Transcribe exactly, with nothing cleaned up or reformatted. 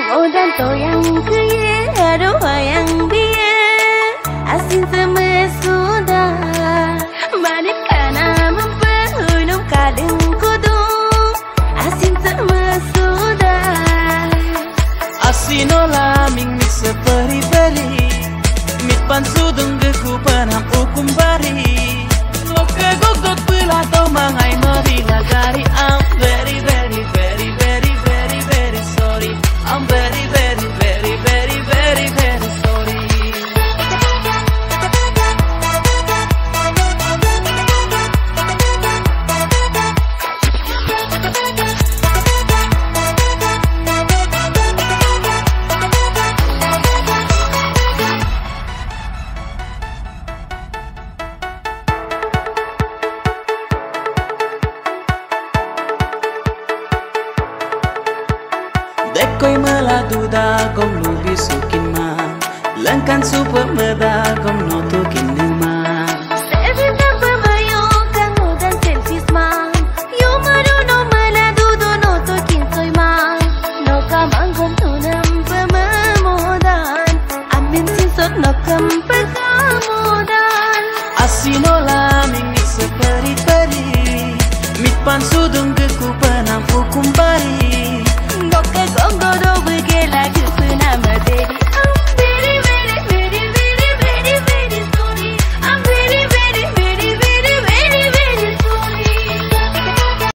dan toyang kaya, aduh wayang biar asin semesudha. Manik kana mempenuh kadang kudu asin semesudha. Asinola ming seperi-peri mit pansudung geku panang ukum bari. Loke gogok pelato mangai marila gari. I'm very very very very very very sorry. I'm very very very very very very sorry. Dekoi meladu da gom lubi sukin ma, langkan super meda gom noto kini ma. Evita pemayo kamu dan selfies ma, yo maru no meladu do no to kinsoy ma. No kamang gom tunam pemamodan, amin sinsot no kam pekamodan. Asinola ming seperi-peri, mit pansudung geku panang ukum bari.